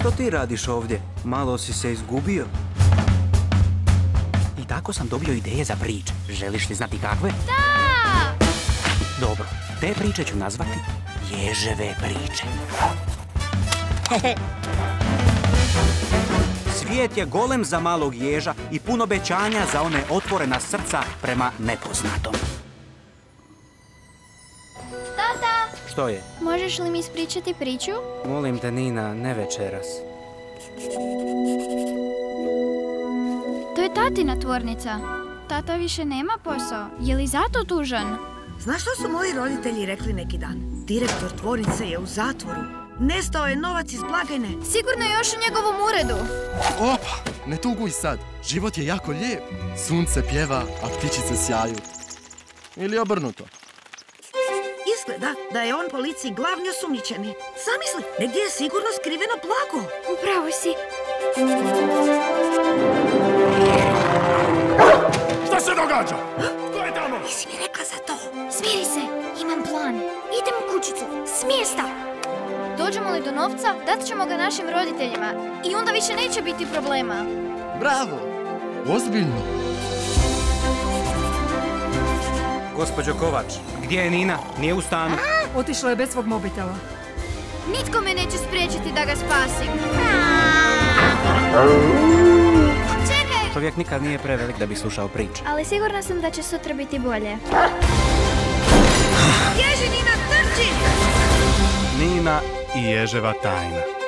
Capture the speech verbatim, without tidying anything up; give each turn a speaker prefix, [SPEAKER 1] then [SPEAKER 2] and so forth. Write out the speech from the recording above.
[SPEAKER 1] Što ti radiš ovdje? Malo si se izgubio.
[SPEAKER 2] I tako sam dobio ideje za priče. Želiš li znati kakve?
[SPEAKER 3] Da!
[SPEAKER 2] Dobro, te priče ću nazvati Ježeve priče. Svijet je golem za malog ježa i puno obećanja za one otvorena srca prema nepoznatom.
[SPEAKER 3] Tata!
[SPEAKER 1] Što je?
[SPEAKER 3] Možeš li mi ispričati priču?
[SPEAKER 1] Molim te, Nina, ne večeras.
[SPEAKER 3] To je tatina tvornica. Tata više nema posao. Je li zato tužan?
[SPEAKER 4] Znaš što su moji roditelji rekli neki dan? Direktor tvornice je u zatvoru. Nestao je novac iz blagajne.
[SPEAKER 3] Sigurno je još u njegovom uredu.
[SPEAKER 5] Opa, ne tuguj sad. Život je jako lijep. Sunce pjeva, a ptičice sjaju. Ili obrnuto.
[SPEAKER 4] Izgleda da je on policiji glavni osumnjičeni. Zamisli, negdje je sigurno skriveno blago.
[SPEAKER 3] Upravo si.
[SPEAKER 5] Šta se događa? Ko je tamo?
[SPEAKER 4] Nisi mi rekla za to.
[SPEAKER 3] Smiri se, imam plan. Idem u kućicu, s mjesta. Dođemo li do novca, dat ćemo ga našim roditeljima. I onda više neće biti problema.
[SPEAKER 5] Bravo! Ozbiljno.
[SPEAKER 1] Gospođo Kovač, gdje je Nina? Nije u stanu.
[SPEAKER 6] Otišla je bez svog mobitela.
[SPEAKER 3] Nitko me neće spriječiti da ga spasim. Čekaj!
[SPEAKER 1] Čovjek nikad nije prevelik da bi slušao priče.
[SPEAKER 3] Ali sigurna sam da će sutra biti bolje.
[SPEAKER 4] Ježi, Nina, trči!
[SPEAKER 7] Nina i Ježeva tajna.